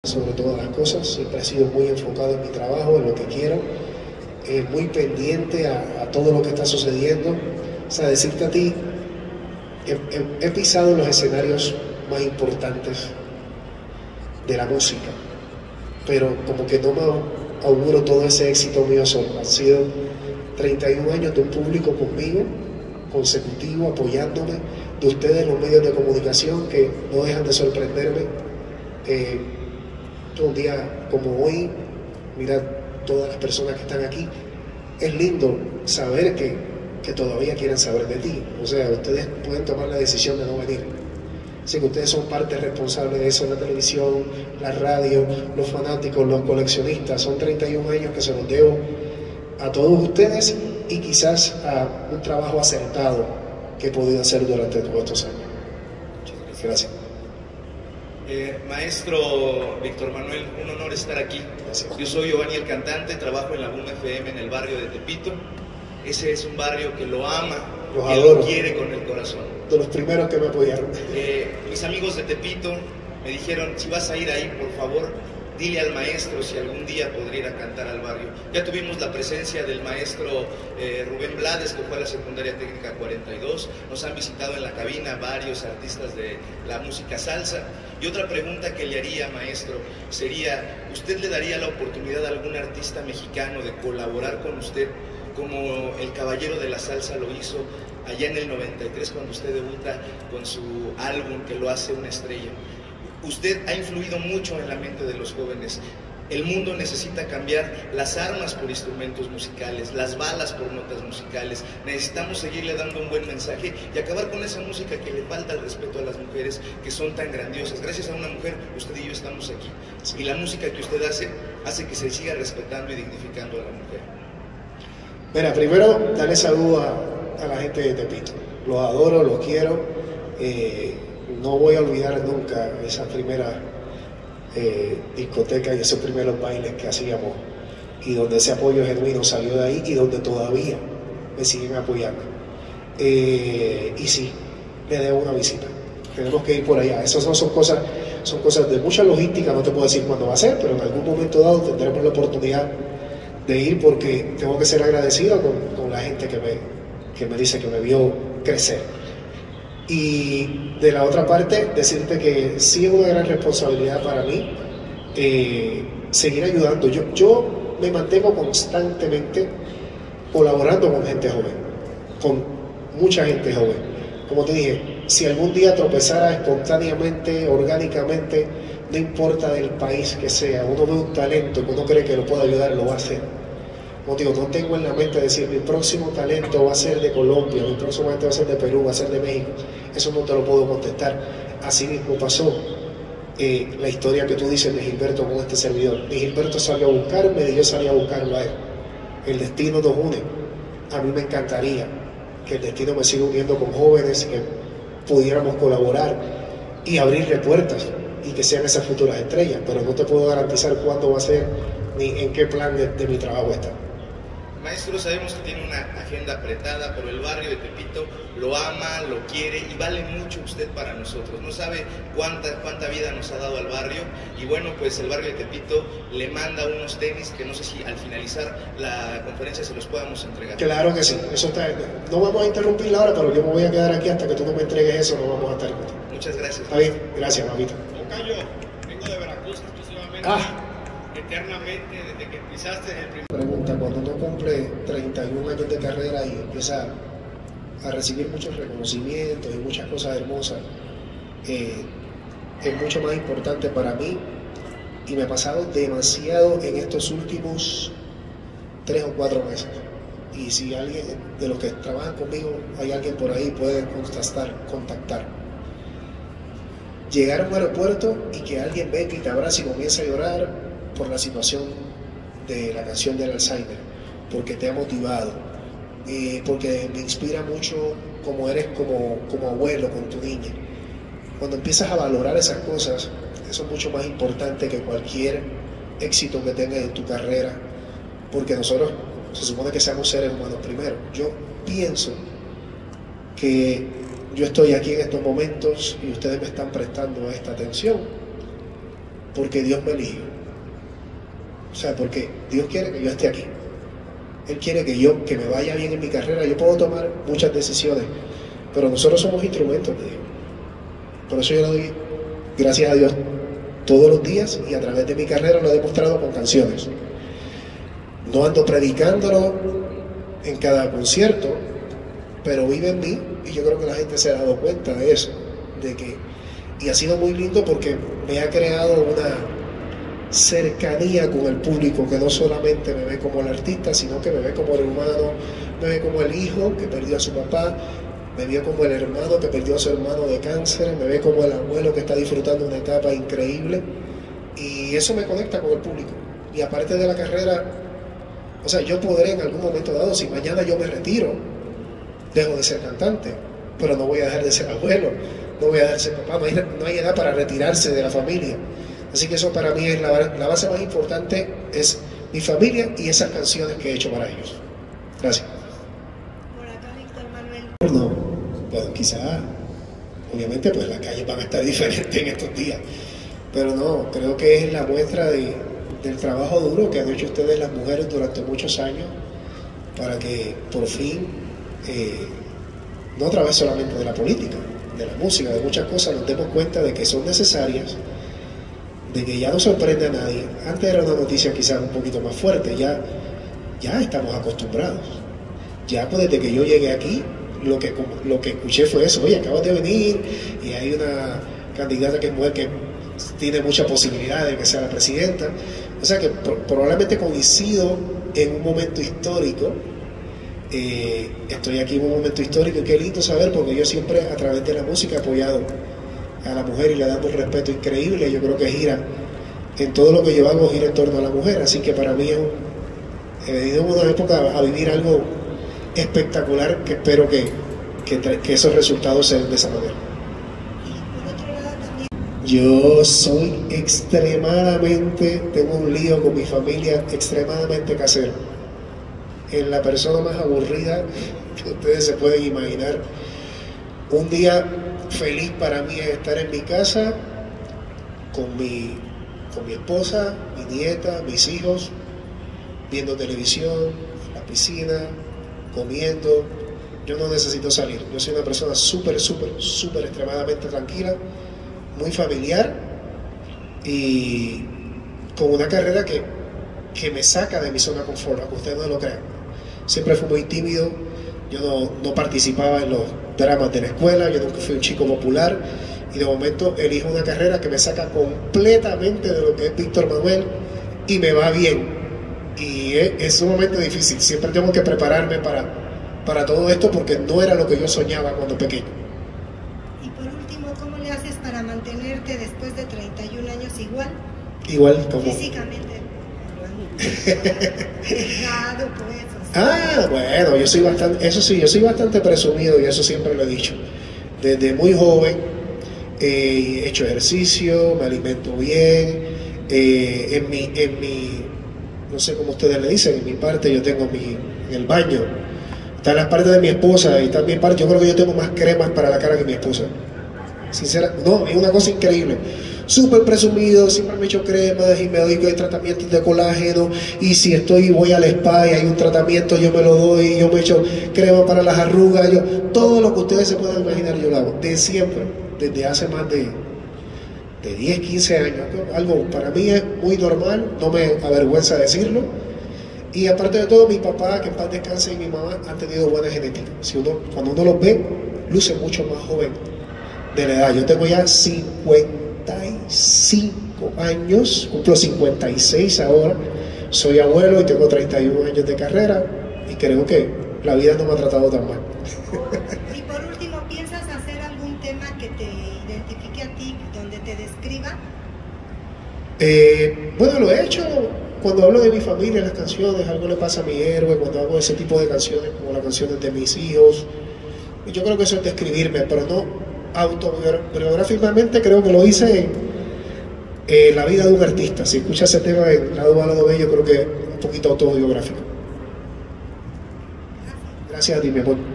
sobre todas las cosas, siempre he sido muy enfocado en mi trabajo, en lo que quiero, muy pendiente a todo lo que está sucediendo. O sea, decirte a ti, he pisado los escenarios más importantes de la música, pero como que no me auguro todo ese éxito mío solo. Han sido 31 años de un público conmigo, consecutivo, apoyándome, de ustedes los medios de comunicación que no dejan de sorprenderme. Un día como hoy, mira todas las personas que están aquí, es lindo saber que todavía quieren saber de ti. O sea, ustedes pueden tomar la decisión de no venir. Así que ustedes son parte responsable de eso en la televisión, la radio, los fanáticos, los coleccionistas. Son 31 años que se los debo a todos ustedes y quizás a un trabajo acertado que he podido hacer durante todos estos años. Gracias. Maestro Víctor Manuel, un honor estar aquí. Gracias. Yo soy Giovanni el cantante, trabajo en la Boom FM en el barrio de Tepito. Ese es un barrio que lo ama, Los que adoro. lo quiere con el corazón. De los primeros que me apoyaron. Mis amigos de Tepito me dijeron, si vas a ir ahí, por favor, dile al maestro si algún día podría ir a cantar al barrio. Ya tuvimos la presencia del maestro Rubén Blades, que fue a la Secundaria Técnica 42. Nos han visitado en la cabina varios artistas de la música salsa. Y otra pregunta que le haría, maestro, sería, ¿usted le daría la oportunidad a algún artista mexicano de colaborar con usted, como el Caballero de la Salsa lo hizo allá en el 93, cuando usted debuta con su álbum que lo hace una estrella? Usted ha influido mucho en la mente de los jóvenes. El mundo necesita cambiar las armas por instrumentos musicales, las balas por notas musicales. Necesitamos seguirle dando un buen mensaje y acabar con esa música que le falta el respeto a las mujeres, que son tan grandiosas. Gracias a una mujer, usted y yo estamos aquí. Y la música que usted hace que se siga respetando y dignificando a la mujer. Mira, primero, darle saludo a la gente de Tepito. Los adoro, los quiero. No voy a olvidar nunca esa primera discoteca y esos primeros bailes que hacíamos, y donde ese apoyo genuino salió de ahí y donde todavía me siguen apoyando. Y sí, le debo una visita. Tenemos que ir por allá. Esas no son cosas de mucha logística, no te puedo decir cuándo va a ser, pero en algún momento dado tendremos la oportunidad de ir, porque tengo que ser agradecido con la gente que me dice que me vio crecer. Y de la otra parte, decirte que sí es una gran responsabilidad para mí seguir ayudando. Yo me mantengo constantemente colaborando con gente joven, con mucha gente joven. Como te dije, si algún día tropezara espontáneamente, orgánicamente, no importa del país que sea, uno ve un talento que uno cree que lo puede ayudar, lo va a hacer. Como digo, no tengo en la mente decir mi próximo talento va a ser de Colombia, mi próximo talento va a ser de Perú, va a ser de México. Eso no te lo puedo contestar. Así mismo pasó la historia que tú dices de Gilberto con este servidor. Ni Gilberto salió a buscarme, ni yo salí a buscarlo a él. El destino nos une. A mí me encantaría que el destino me siga uniendo con jóvenes, que pudiéramos colaborar y abrirle puertas y que sean esas futuras estrellas, pero no te puedo garantizar cuándo va a ser ni en qué plan de mi trabajo está. Maestro, sabemos que tiene una agenda apretada, pero el barrio de Tepito lo ama, lo quiere y vale mucho usted para nosotros. No sabe cuánta vida nos ha dado al barrio, y bueno, pues el barrio de Tepito le manda unos tenis que no sé si al finalizar la conferencia se los podamos entregar. Claro que sí, eso está. No vamos a interrumpirla ahora, pero yo me voy a quedar aquí hasta que tú no me entregues eso, no vamos a estar juntos. Muchas gracias. Está bien, gracias, mamita. Tocayo, vengo de Veracruz exclusivamente. Eternamente, desde que pisaste el primer... Pregunta, cuando uno cumple 31 años de carrera y empieza a recibir muchos reconocimientos y muchas cosas hermosas, es mucho más importante para mí, y me ha pasado demasiado en estos últimos 3 o 4 meses. Y si alguien de los que trabajan conmigo, hay alguien por ahí, puede contactar. Llegar a un aeropuerto y que alguien venga y te abrace y comience a llorar por la situación de la canción del Alzheimer, porque te ha motivado, porque me inspira mucho como eres como abuelo con tu niña. Cuando empiezas a valorar esas cosas, eso es mucho más importante que cualquier éxito que tengas en tu carrera, porque nosotros se supone que seamos seres humanos primero. Yo pienso que yo estoy aquí en estos momentos y ustedes me están prestando esta atención porque Dios me eligió. O sea, porque Dios quiere que yo esté aquí. Él quiere que me vaya bien en mi carrera. Yo puedo tomar muchas decisiones, pero nosotros somos instrumentos de Dios. Por eso yo le doy gracias a Dios todos los días, y a través de mi carrera lo he demostrado con canciones. No ando predicándolo en cada concierto, pero vive en mí, y yo creo que la gente se ha dado cuenta de eso, y ha sido muy lindo porque me ha creado una cercanía con el público, que no solamente me ve como el artista, sino que me ve como el humano, me ve como el hijo que perdió a su papá, me vio como el hermano que perdió a su hermano de cáncer, me ve como el abuelo que está disfrutando una etapa increíble, y eso me conecta con el público. Y aparte de la carrera, o sea, yo podré en algún momento dado, si mañana yo me retiro, dejo de ser cantante, pero no voy a dejar de ser abuelo, no voy a dejar de ser papá, no hay edad para retirarse de la familia. Así que eso para mí es la base más importante, es mi familia y esas canciones que he hecho para ellos. Gracias. Por acá, Víctor Manuel. No, bueno, quizá, obviamente, pues las calles van a estar diferentes en estos días, pero no, creo que es la muestra del trabajo duro que han hecho ustedes las mujeres durante muchos años, para que por fin, no a través solamente de la política, de la música, de muchas cosas, nos demos cuenta de que son necesarias, de que ya no sorprende a nadie. Antes era una noticia quizás un poquito más fuerte, ya estamos acostumbrados. Ya pues desde que yo llegué aquí, lo que escuché fue eso: oye, acabas de venir y hay una candidata que es mujer que tiene mucha posibilidad de que sea la presidenta. O sea que probablemente coincido en un momento histórico. Estoy aquí en un momento histórico, y qué lindo saber, porque yo siempre a través de la música he apoyado a la mujer y le damos un respeto increíble. Yo creo que gira en todo lo que yo hago, gira en torno a la mujer, así que para mí he venido en una época a vivir algo espectacular, que espero que esos resultados sean de esa manera. Yo soy tengo un lío con mi familia extremadamente casero. Es la persona más aburrida que ustedes se pueden imaginar. Un día feliz para mí es estar en mi casa con mi esposa, mi nieta, mis hijos, viendo televisión, en la piscina, comiendo. Yo no necesito salir. Yo soy una persona súper extremadamente tranquila, muy familiar, y con una carrera que me saca de mi zona de confort, aunque ustedes no lo crean. Siempre fui muy tímido, yo no participaba en los dramas de la escuela, yo nunca fui un chico popular, y de momento elijo una carrera que me saca completamente de lo que es Víctor Manuel, y me va bien. Y es sumamente difícil, siempre tengo que prepararme para todo esto, porque no era lo que yo soñaba cuando pequeño. Y por último, ¿cómo le haces para mantenerte después de 31 años igual? Igual como... Físicamente. Bueno, yo soy bastante presumido, y eso siempre lo he dicho. Desde muy joven he hecho ejercicio, me alimento bien, en mi no sé cómo ustedes le dicen, en mi parte yo tengo en el baño, están las partes de mi esposa y está mi parte. Yo creo que yo tengo más cremas para la cara que mi esposa. No, es una cosa increíble. Súper presumido, siempre me echo cremas y me doy tratamientos de colágeno, y si voy al spa y hay un tratamiento, yo me lo doy, yo me echo crema para las arrugas, todo lo que ustedes se puedan imaginar yo lo hago, de siempre, desde hace más de 10, 15 años, algo para mí es muy normal, no me avergüenza decirlo. Y aparte de todo, mi papá, que en paz descanse, y mi mamá han tenido buena genética. Cuando uno los ve, luce mucho más joven de la edad. Yo tengo ya 55 años, cumplo 56 ahora, soy abuelo y tengo 31 años de carrera, y creo que la vida no me ha tratado tan mal. Y por último, ¿piensas hacer algún tema que te identifique a ti, donde te describa? Bueno, lo he hecho cuando hablo de mi familia en las canciones. Algo le pasa a mi héroe, cuando hago ese tipo de canciones, como las canciones de mis hijos. Y yo creo que eso es describirme, pero no autobiográficamente. Creo que lo hice en la vida de un artista. Si escuchas ese tema en Lado A, Lado B, yo creo que es un poquito autobiográfico. Gracias a ti, mi amor.